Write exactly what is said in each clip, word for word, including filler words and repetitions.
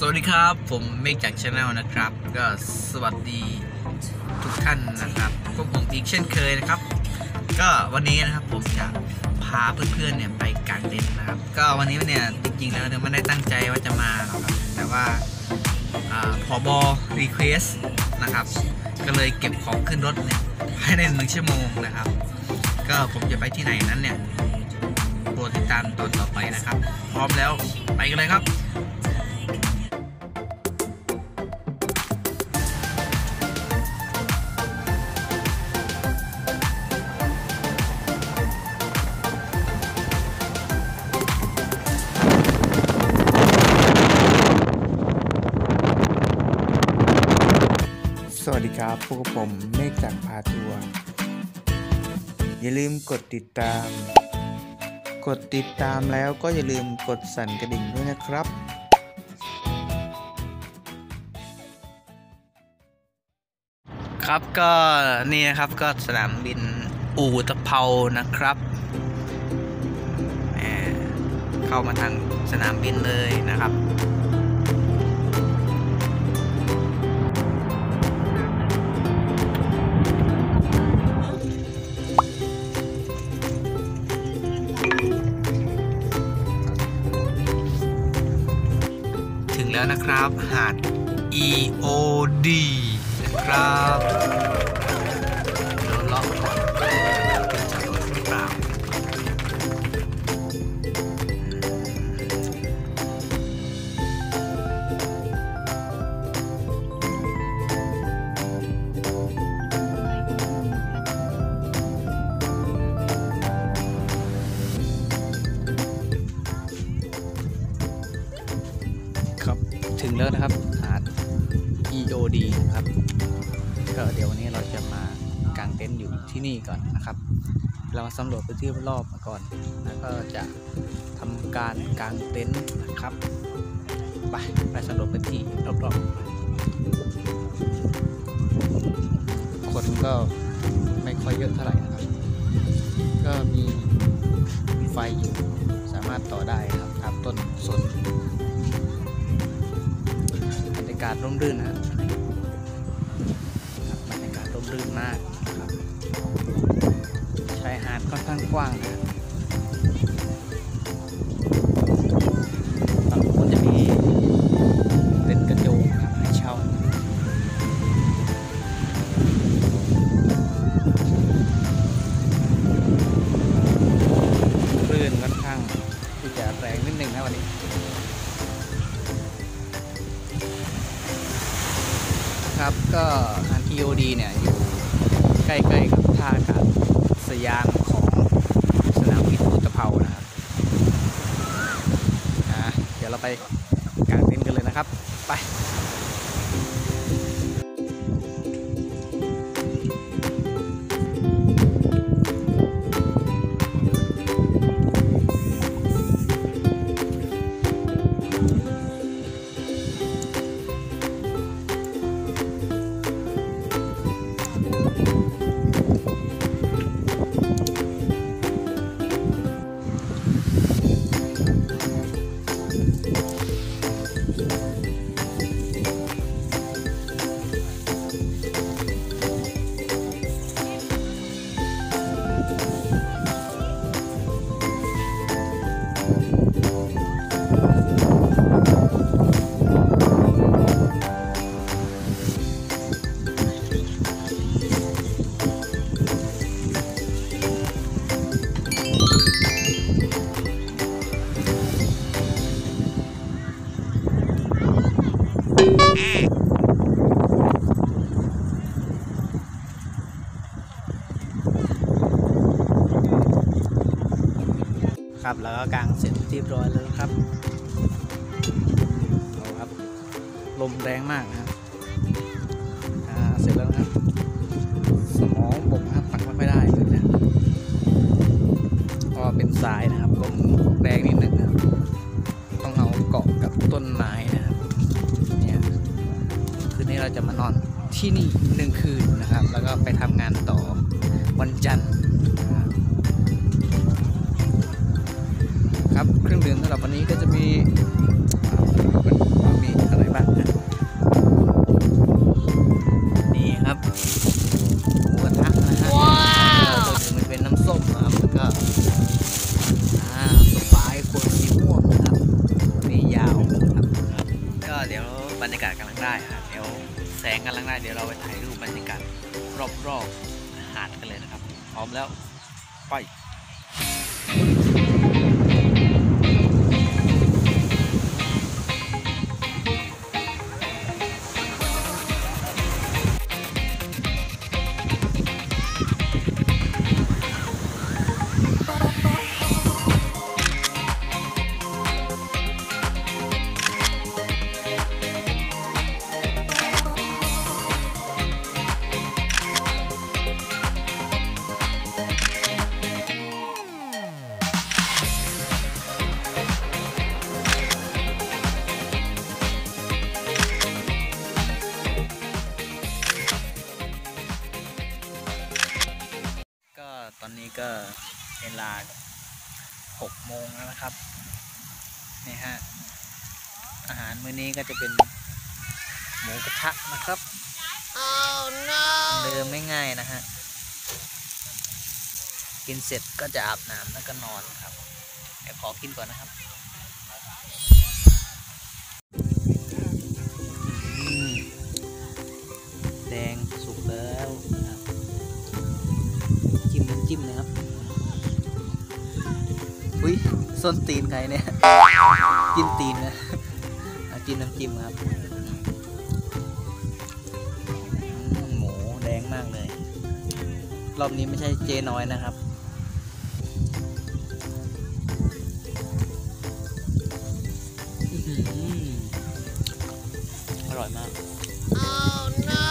สวัสดีครับผมเมฆจากชาแนลนะครับก็สวัสดีทุกท่านนะครับพวกผมอีกเช่นเคยนะครับก็วันนี้นะครับผมจะพาเพื่อนๆเนี่ยไปกางเต็นท์นะครับก็วันนี้เนี่ยจริงๆแล้วเนี่ยไม่ได้ตั้งใจว่าจะมาหรอกครับแต่ว่าผบ.รีเควสนะครับก็เลยเก็บของขึ้นรถเนี่ยภายในหนึ่งชั่วโมงนะครับก็ผมจะไปที่ไหนนั้นเนี่ยโปรดติดตามตอนต่อไปนะครับพร้อมแล้วไปกันเลยครับสวัสดีครับพวกผมเมฆจากพาทัวร์อย่าลืมกดติดตามกดติดตามแล้วก็อย่าลืมกดสั่นกระดิ่งด้วยนะครับครับก็นี่นะครับก็สนามบินอู่ตะเภานะครับเข้ามาทางสนามบินเลยนะครับถึงแล้วนะครับหาด อี โอ ดี นะครับเดี๋ยวลองก่อนเป็นจอดรถหรือเปล่าครับถึงแล้วนะครับหาด อี โอ ดี นะครับก็เดี๋ยววันนี้เราจะมากางเต็นท์อยู่ที่นี่ก่อนนะครับเรามาสำรวจพื้นที่รอบมาก่อนแล้วก็จะทำการกางเต็นท์นะครับไปไปสำรวจพื้นที่รอบๆคนก็ไม่ค่อยเยอะเท่าไหร่นะครับก็มีมีไฟอยู่สามารถต่อได้ครับตามต้นสนบรรยากาศร่มรื่นนะบรรยากาศร่มรื่นมากนะครับชายหาดค่อนข้างกว้างนะฝั่งนู้นจะมีเต็นท์กระโจมครับให้เช่าคลื่นค่อนข้างที่จะแรงนิดนึงนะวันนี้ครับก็หาด อี โอ ดี เนี่ยอยู่ใกล้ๆกับท่าอากาศยานของสนามบินอุตภเปานะครับอ่ะเดี๋ยวเราไปกางเต็นท์กันเลยนะครับไปครับแล้วก็กางเสร็จเรียบร้อยเลยครับเอาครับลมแรงมากนะครับอ่าเสร็จแล้วนะครับสมองบกนะครับปักไม่ค่อยได้เลยนะเพราะเป็นทรายนะครับลมแรงนิดหนึ่งนะครับต้องเอาเกาะกับต้นไม้นะครับเนี่ยคืนนี้เราจะมานอนที่นี่หนึ่งคืนนะครับแล้วก็ไปทำงานต่อวันจันทร์ครับเครื่องดื่มสำหรับวันนี้ก็จะมีมีอะไรเดี๋ยวบรรยากาศกำลังได้ฮะเดี๋ยวแสงกำลังได้เดี๋ยวเราไปถ่ายรูปบรรยากาศรอบๆหาดกันเลยนะครับพร้อมแล้วไปตอนนี้ก็เวลาหกโมงแล้วนะครับนี่ฮะอาหารมื้อนี้ก็จะเป็นหมูกระทะนะครับ oh, no. เดิมไม่ง่ายนะฮะกินเสร็จก็จะอาบน้ำแล้วก็นอนครับเดี๋ยวขอกินก่อนนะครับแดงสุกแล้วนะครับจิ้มน้ำจิ้มนะครับอุ้ยส้นตีนใครเนี่ยจิ้มตีนนะจิ้มน้ำจิ้มครับหมูแดงมากเลยรอบนี้ไม่ใช่เจน้อยนะครับอร่อยมาก oh, no.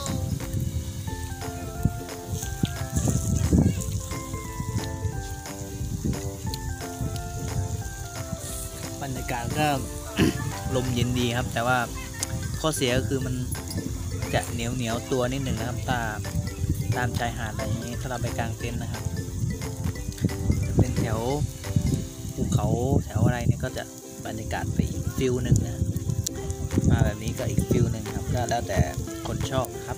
บรรยากาศก็ ลมเย็นดีครับแต่ว่าข้อเสียก็คือมันจะเหนียวเหนียวตัวนิดหนึ่งนะครับตาตามชายหาดอะไรอย่างนี้ถ้าเราไปกางเต็นท์นะครับจะเป็นแถวภูเขาแถวอะไรเนี่ยก็จะบรรยากาศไปอีกฟิลหนึ่งนะมาแบบนี้ก็อีกฟิลหนึ่งครับก็แล้วแต่คนชอบครับ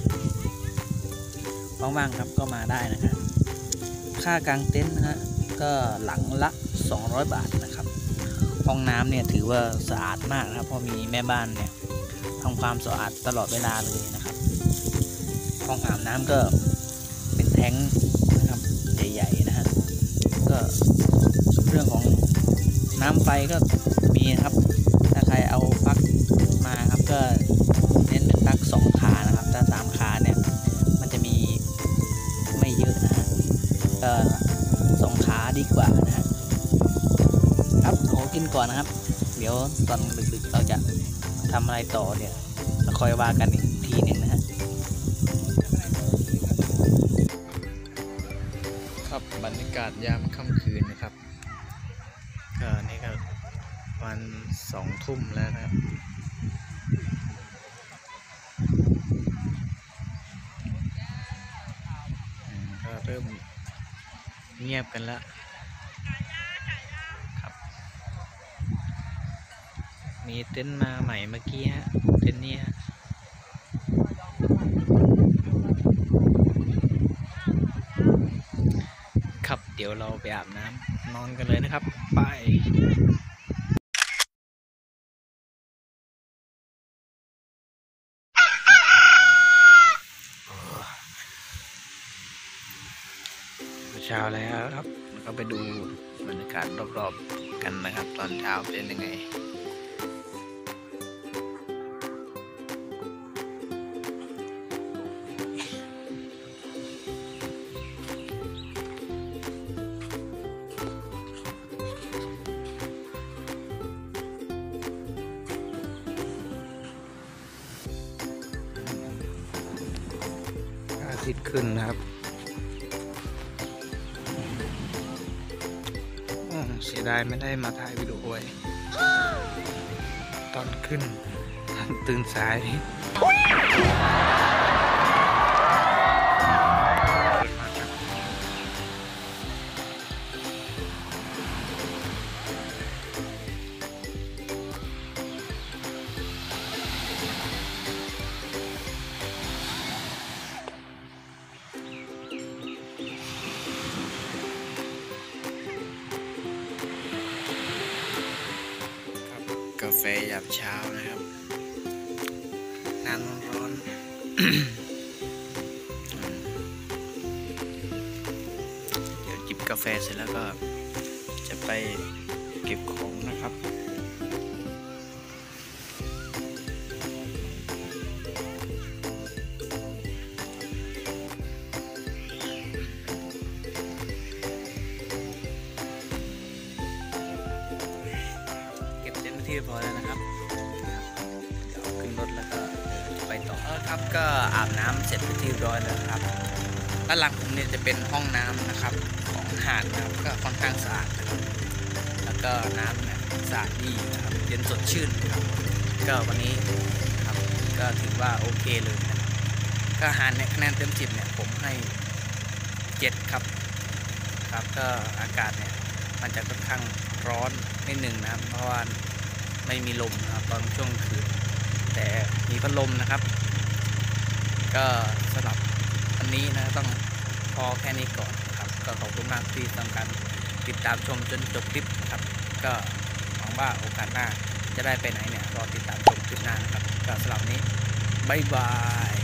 ว่างๆครับก็มาได้นะครับค่ากางเต็นท์นะฮะก็หลังละสองร้อยบาทนะครับห้องน้ำเนี่ยถือว่าสะอาดมากนะครับเพราะมีแม่บ้านเนี่ยทำความสะอาดตลอดเวลาเลยนะครับห้องอาบน้ำก็เป็นแท้งนะครับใหญ่ๆนะฮะก็เรื่องของน้ำไฟก็มีนะครับถ้าใครเอาปลั๊กมาครับก็เน้นเป็นปลั๊กสองขานะครับถ้าสามขาเนี่ยมันจะมีไม่เยอะนะฮะก็สองขาดีกว่านะฮะครับขอกินก่อนนะครับเดี๋ยวตอนดึกๆเราจะทำอะไรต่อเนี่ยเราคอยว่ากันอีกทีหนึ่งนะฮะครับบรรยากาศยามค่ำคืนนะครับก็นี่ก็วันสองทุ่มแล้วนะครับก็เริ่มเงียบกันแล้วมีเต็นท์มาใหม่เมื่อกี้ฮะเต็นท์นี้ครับเดี๋ยวเราไปอาบน้ำนอนกันเลยนะครับไปเช้าแล้วครับก็ไปดูบรรยากาศรอบๆกันนะครับตอนเช้าเป็นยังไงอาทิตย์ขึ้นนะครับเสียดายไม่ได้มาถ่ายวิดีโอไว้ตอนขึ้นตื่นสายกาแฟยามเช้านะครับน้ำร้อนๆ เดี๋ยวจิบกาแฟเสร็จแล้วก็จะไปเก็บของนะครับ เก็บเต็มที่พอแล้วนะครับ เดี๋ยวขึ้นรถแล้วก็จะไปต่อครับก็อาบน้ำเสร็จเป็นที่เรียบร้อยแล้วครับด้านหลังผมเนี่ยจะเป็นห้องน้ำนะครับของหาดนะครับก็ค่อนข้างสะอาดนะครับแล้วก็น้ำเนี่ยสะอาดดีนะครับเย็นสดชื่นนะครับก็วันนี้ครับก็ถือว่าโอเคเลยนะครับก็อาหารเนี่ยคะแนนเต็มสิบเนี่ยผมให้เจ็ดครับครับก็อากาศเนี่ยมันจะค่อนข้างร้อนนิดหนึ่งนะครับเพราะว่าไม่มีลมนะครับตอนช่วงคืนแต่มีพัดลมนะครับก็สำหรับวันนี้นะต้องพอแค่นี้ก่อนครับก็ขอบคุณมากที่ทำการติดตามชมจนจบคลิปนะครับก็หวังว่าโอกาสหน้าจะได้ไปไหนเนี่ยรอติดตามชมคลิปหน้านะครับก็สำหรับวันนี้บ๊ายบาย